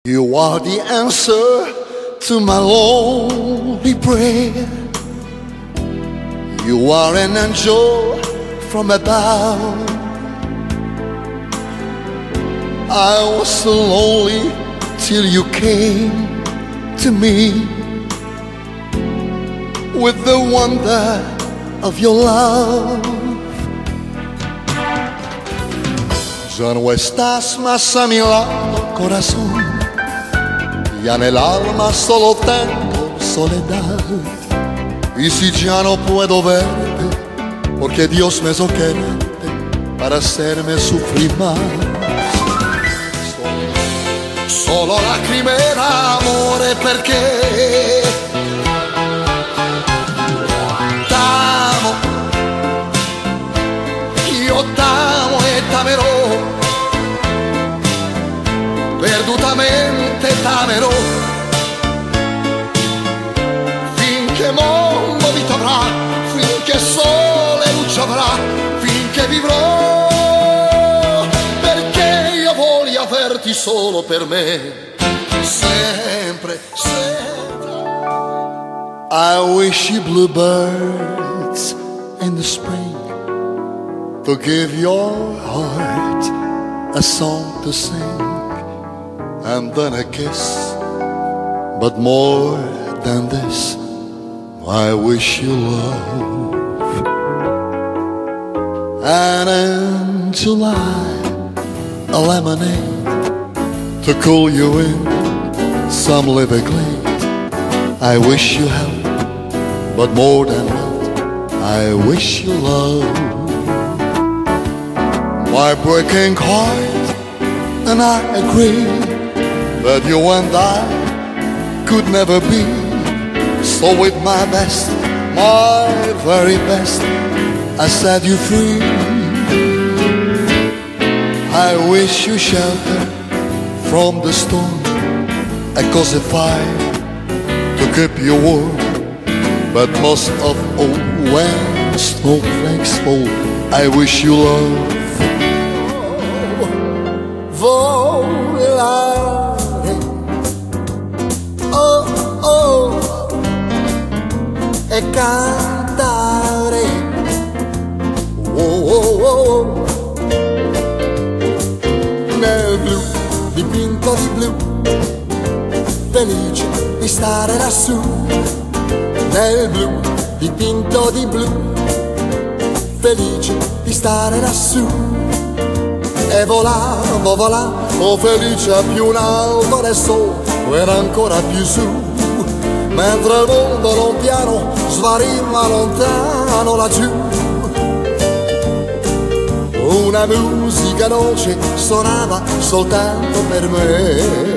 You are the answer to my lonely prayer. You are an angel from above. I was so lonely till you came to me with the wonder of your love. Ya no estás más a mi lado, corazón. Ya en el alma solo tengo soledad. Y si ya no puedo verte, porque Dios me hizo quererte para hacerme sufrir más. Solo lacrime d'amore perché t'amo, io t'amo e t'amerò, perdutamente t'amerò, finché mondo vita avrà, finché sole luce avrà, finché vivrò, perché io voglio averti solo per me, sempre, sempre. I wish you bluebirds in the spring to give your heart a song to sing. And then a kiss, but more than this, I wish you love. And in July, a lemonade to cool you in some liver glade. I wish you health, but more than health, I wish you love. My breaking heart, and I agree that you and I could never be. So with my best, my very best, I set you free. I wish you shelter from the storm, a cozy fire to keep you warm. But most of all, when snowflakes fall, I wish you love. Volare, oh oh, e cantare, oh oh oh, nel blu dipinto di blu, felice di stare lassù, nel blu dipinto di blu, felice di stare lassù. E volavo, volavo felice più in alto, adesso era ancora più su, mentre il mondo non piano svariva lontano laggiù. Una musica dolce suonava soltanto per me.